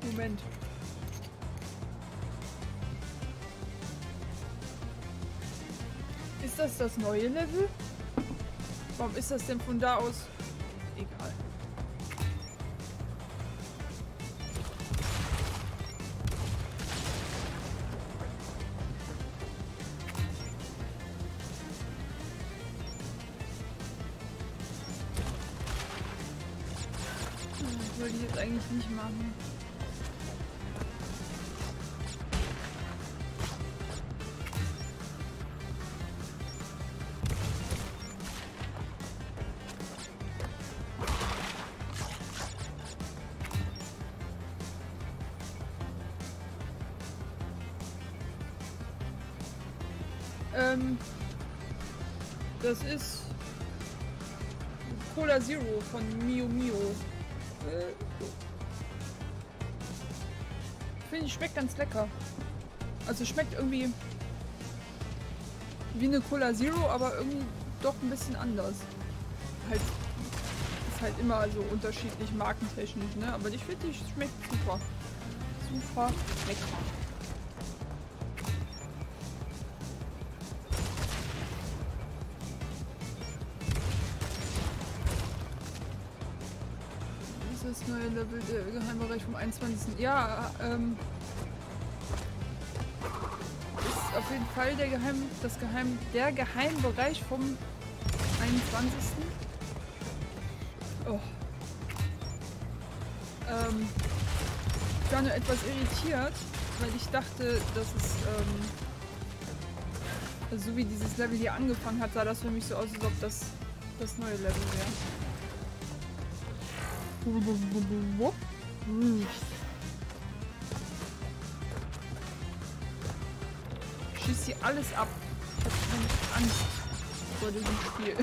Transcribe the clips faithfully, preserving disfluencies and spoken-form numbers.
Moment. Ist das das neue Level? Warum ist das denn von da aus? Egal. Das wollte ich jetzt eigentlich nicht machen. Ähm, das ist Cola Zero von Mio Mio. Äh, Finde ich, schmeckt ganz lecker. Also schmeckt irgendwie wie eine Cola Zero, aber irgendwie doch ein bisschen anders. Halt, ist halt immer so unterschiedlich markentechnisch, ne? Aber ich finde, die schmeckt super. Super lecker. Das neue Level, der Geheimbereich vom einundzwanzigsten Ja, ähm, ist auf jeden Fall der Geheim, das Geheim, der Geheimbereich vom einundzwanzigsten Oh. Ähm, ich war nur etwas irritiert, weil ich dachte, dass es, ähm, also so wie dieses Level hier angefangen hat, sah das für mich so aus, als ob das das neue Level wäre. Schießt hier alles ab. Ich hab keine Angst vor diesem Spiel.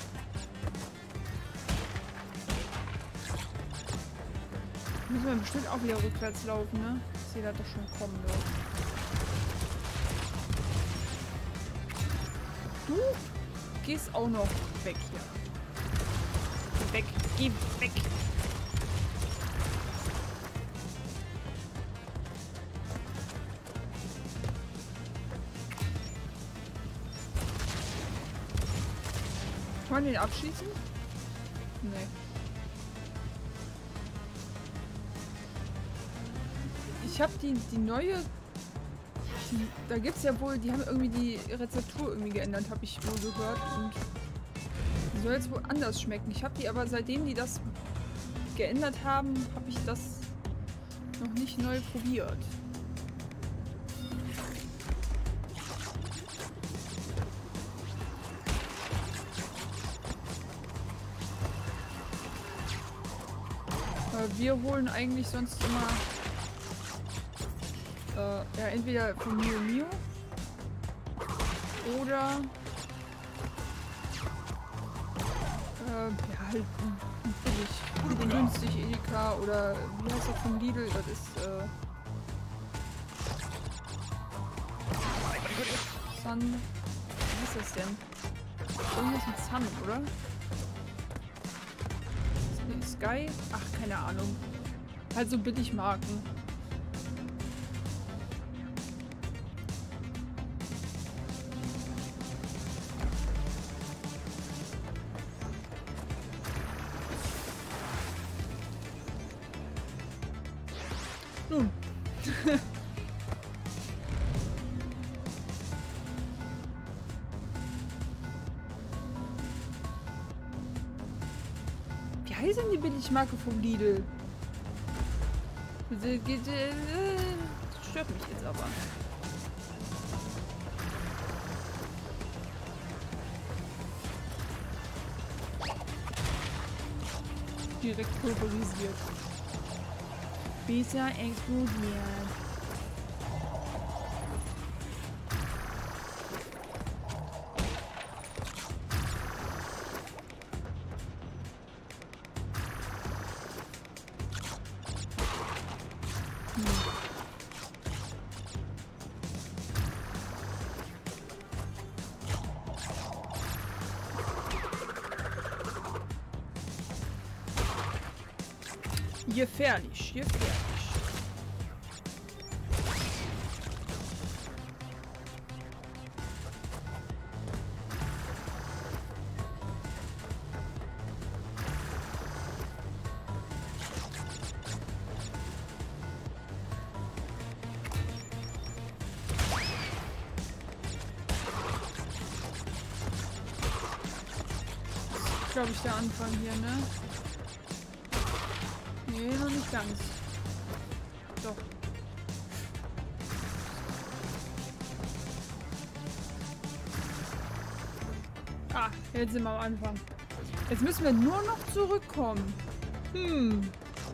Müssen wir bestimmt auch wieder rückwärts laufen, ne? Ich sehe das doch schon kommen, Leute. Du gehst auch noch weg hier. Geh weg, geh weg. Kann man den abschließen? Nee. Ich habe die, die neue... Die, da gibt es ja wohl... Die haben irgendwie die Rezeptur irgendwie geändert, habe ich wohl gehört. Und die soll jetzt wohl anders schmecken. Ich habe die aber, seitdem die das geändert haben, habe ich das noch nicht neu probiert. Wir holen eigentlich sonst immer äh, ja, entweder von Mio Mio oder äh, ja, halt billig, günstig Edeka oder wie heißt das von Lidl, das ist äh, Sun, wie ist das denn? Irgendwas mit Sun, oder? Sky? Ach, keine Ahnung. Halt so Billigmarken. Nun. Wie heißt denn die Billigmarke vom Lidl? Das stört mich jetzt aber. Direkt pulverisiert. Besser explodiert. Gefährlich, gefährlich. glaube ich, der Anfang hier, ne? Nee, noch nicht ganz. Doch. Ah, jetzt sind wir am Anfang. Jetzt müssen wir nur noch zurückkommen. Hm.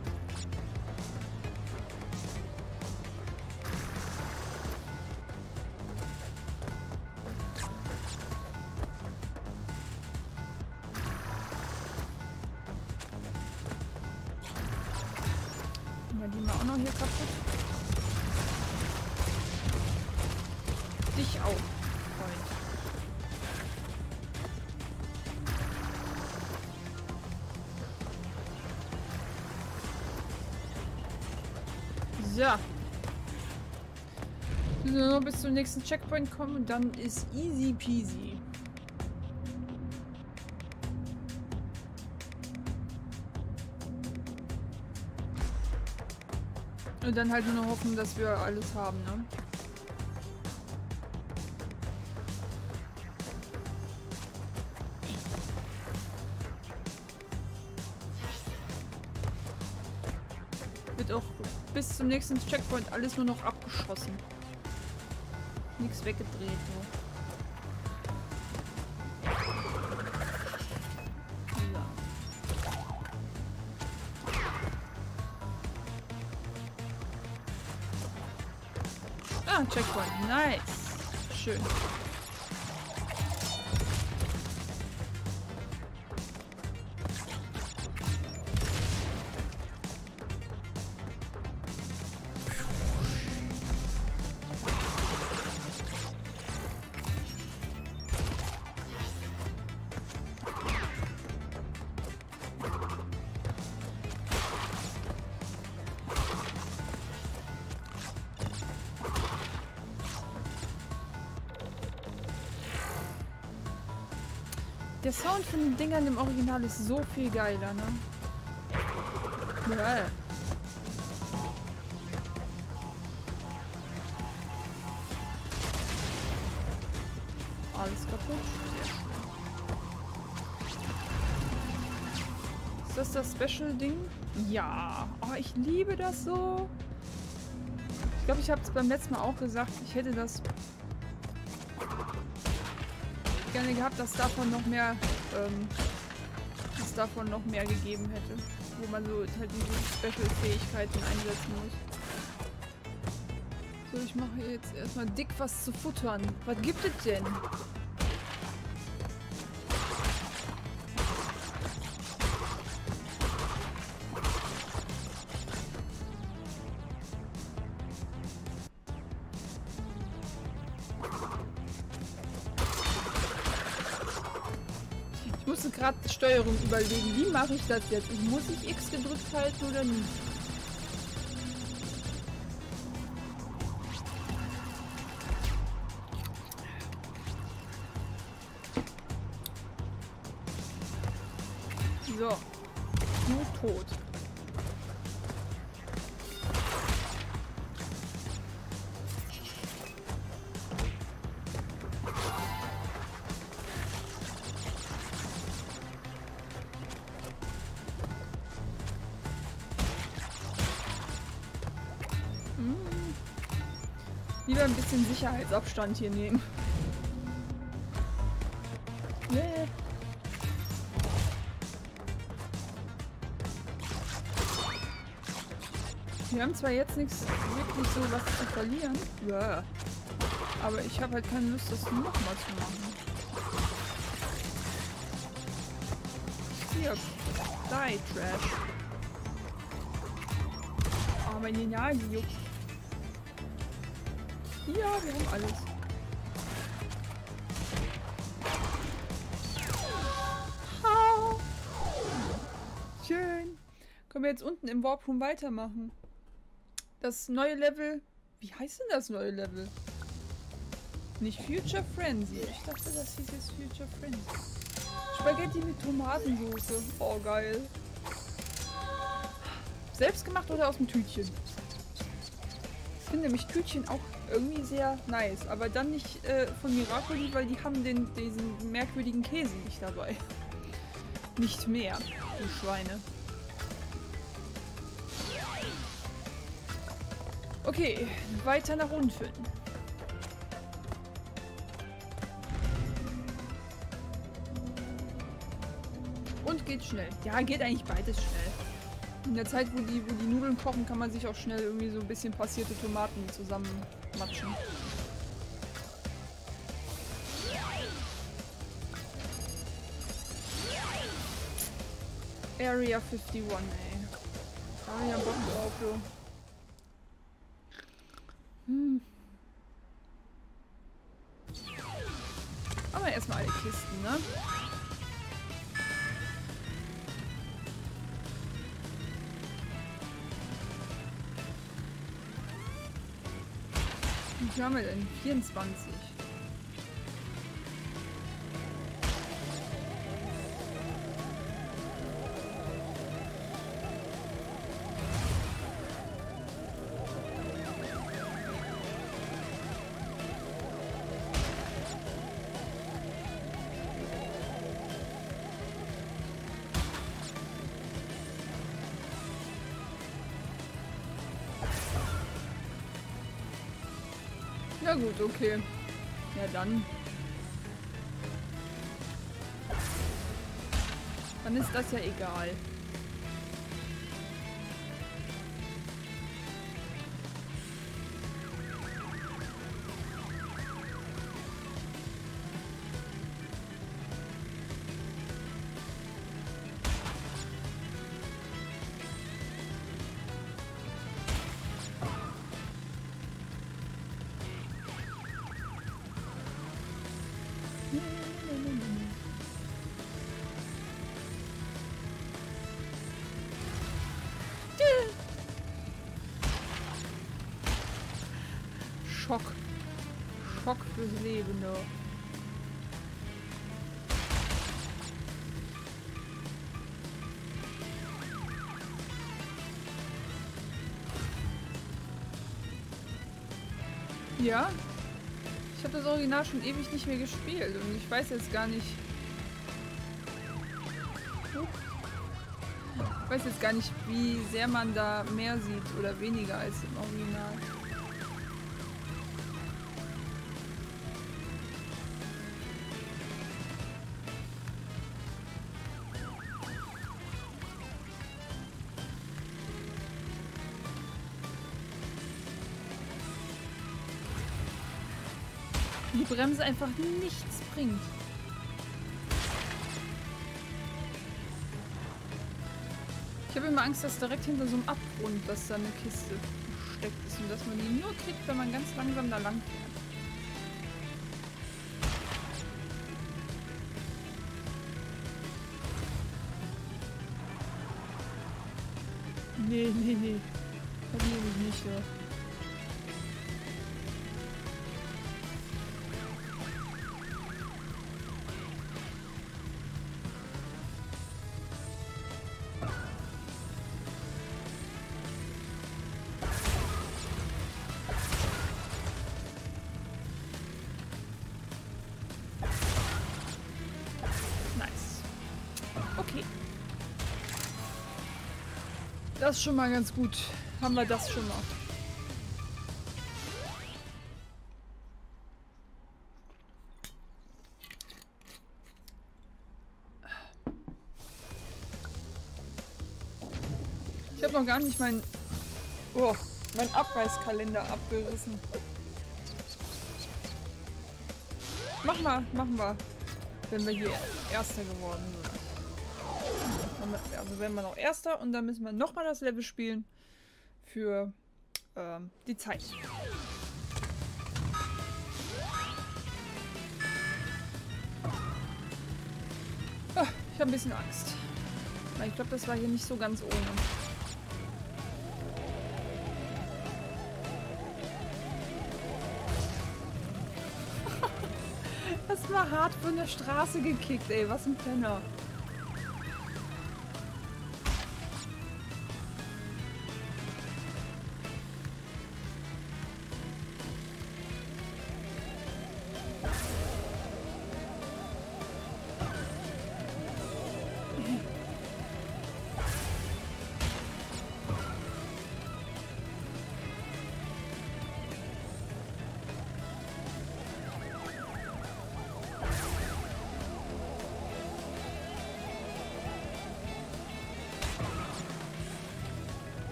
Die mal auch noch hier kaputt. Dich auch, Freund. So. Wir müssen nur bis zum nächsten Checkpoint kommen und dann ist easy peasy. Und dann halt nur noch hoffen, dass wir alles haben, ne? Wird auch bis zum nächsten Checkpoint alles nur noch abgeschossen. Nichts weggedreht, ne? Ah, Checkpoint. Nice. Schön. Der Sound von den Dingern im Original ist so viel geiler, ne? Ja. Alles kaputt. Ist das das Special-Ding? Ja. Oh, ich liebe das so. Ich glaube, ich habe es beim letzten Mal auch gesagt, ich hätte das gerne gehabt, dass davon noch mehr, ähm, dass davon noch mehr gegeben hätte, wo man so halt diese Special-Fähigkeiten einsetzen muss. So, ich mache jetzt erstmal dick was zu futtern. Was gibt es denn? Ich musste gerade die Steuerung überlegen, wie mache ich das jetzt? Muss ich X gedrückt halten oder nicht? So, du tot. Lieber ein bisschen Sicherheitsabstand hier nehmen. Yeah. Wir haben zwar jetzt nichts wirklich so was zu verlieren, ja, aber ich habe halt keine Lust, das nochmal zu machen. Hier, die Trash. Oh, mein Lineal gejuckt. Ja, wir haben alles. Ha. Schön. Können wir jetzt unten im Warp Room weitermachen? Das neue Level. Wie heißt denn das neue Level? Nicht Future Frenzy. Ich dachte, das hieß jetzt Future Frenzy. Spaghetti mit Tomatensauce. Oh, geil. Selbst gemacht oder aus dem Tütchen? Ich finde nämlich Tütchen auch irgendwie sehr nice, aber dann nicht äh, von Miracoli, weil die haben den, diesen merkwürdigen Käse nicht dabei. Nicht mehr, du Schweine. Okay, weiter nach unten. Und geht schnell. Ja, geht eigentlich beides schnell. In der Zeit, wo die, wo die Nudeln kochen, kann man sich auch schnell irgendwie so ein bisschen passierte Tomaten zusammenmatschen. Area einundfünfzig, ey. Da hab ich ja Bock drauf, so. Hm. Aber erstmal alle Kisten, ne? Wie viel haben wir denn? vierundzwanzig. Ja gut, okay. Ja dann. Dann ist das ja egal. Schock. Schock fürs Leben, doch. Ja. Ich habe das Original schon ewig nicht mehr gespielt und ich weiß jetzt gar nicht. Ich weiß jetzt gar nicht, wie sehr man da mehr sieht oder weniger als im Original. Die Bremse einfach nichts bringt. Ich habe immer Angst, dass direkt hinter so einem Abgrund, dass da eine Kiste versteckt ist und dass man die nur kriegt, wenn man ganz langsam da lang fährt. Nee, nee, nee. Verliere ich nicht so. Das ist schon mal ganz gut. Haben wir das schon mal. Ich habe noch gar nicht meinen oh, mein Abreißkalender abgerissen. Mach mal, machen wir, wenn wir hier Erster geworden sind. Also werden wir noch Erster und dann müssen wir nochmal das Level spielen für ähm, die Zeit. Ah, ich habe ein bisschen Angst. Ich glaube, das war hier nicht so ganz ohne. Das war hart von der Straße gekickt, ey. Was ein Penner.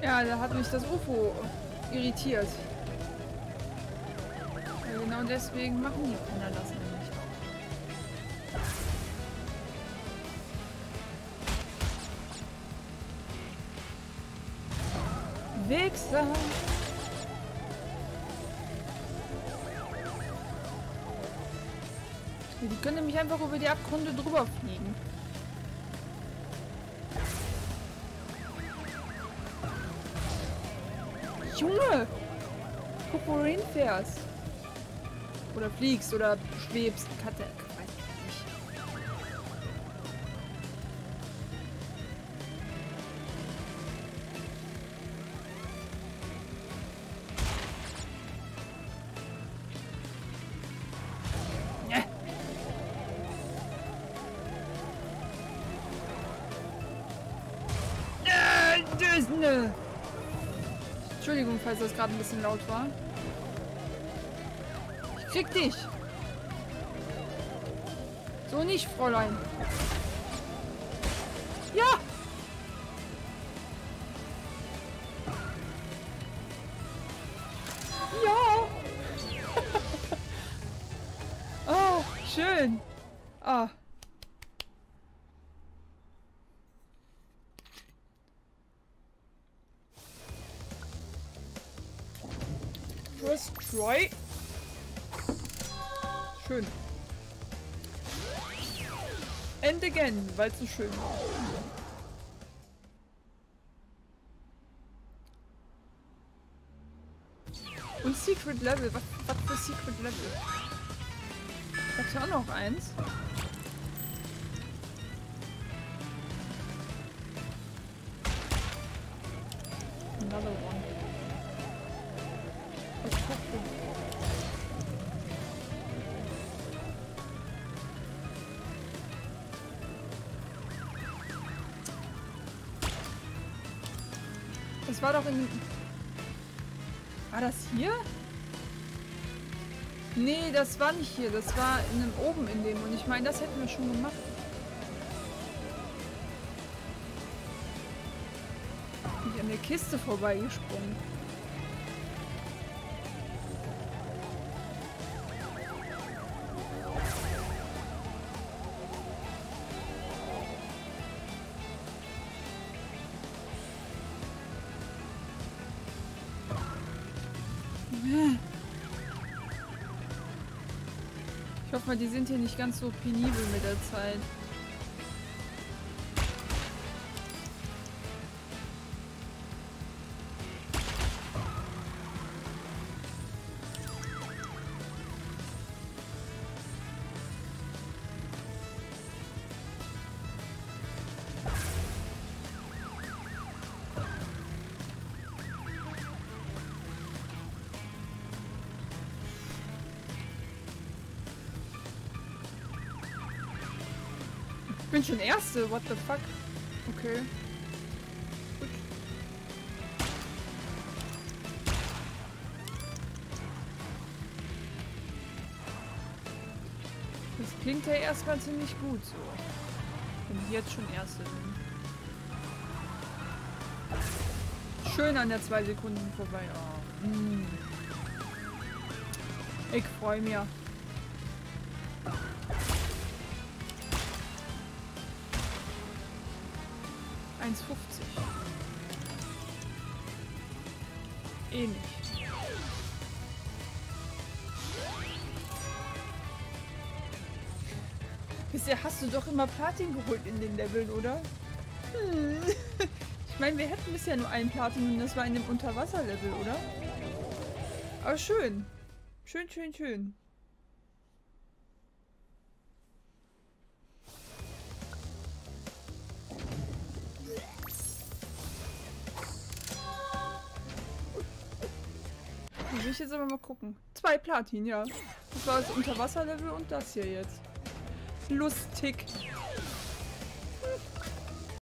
Ja, da hat mich das U F O irritiert. Ja, genau deswegen machen die Penner das nämlich auch. Wichser! Die können nämlich einfach über die Abgründe drüber fliegen. Junge! Guck, wo du hinfährst. Oder fliegst oder schwebst. Katze. Weiß ich nicht. Ja. Äh, das, ne. Entschuldigung, falls das gerade ein bisschen laut war. Ich krieg dich. So nicht, Fräulein. Ja! Ja! Oh, schön. Ah. First try. Schön. And again, weil es so schön war. Und Secret Level. Was, was für Secret Level? Gab's ja auch noch eins. Another one. Was guckst du? Das war doch in... War das hier? Nee, das war nicht hier. Das war in einem oben in dem. Und ich meine, das hätten wir schon gemacht. Bin ich an der Kiste vorbeigesprungen. Ich hoffe mal, die sind hier nicht ganz so penibel mit der Zeit. Ich bin schon Erste, what the fuck? Okay. Gut. Das klingt ja erstmal ziemlich gut so. Wenn ich jetzt schon Erste bin. Schön an der zwei Sekunden vorbei. Oh. Mm. Ich freue mich. eins fünfzig. Eh nicht. Bisher hast du doch immer Platin geholt in den Leveln, oder? Hm. Ich meine, wir hätten bisher nur ein Platin und das war in dem Unterwasser-Level, oder? Aber schön. Schön, schön, schön. Will ich jetzt aber mal gucken. Zwei Platin, ja. Das war das Unterwasserlevel und das hier jetzt. Lustig.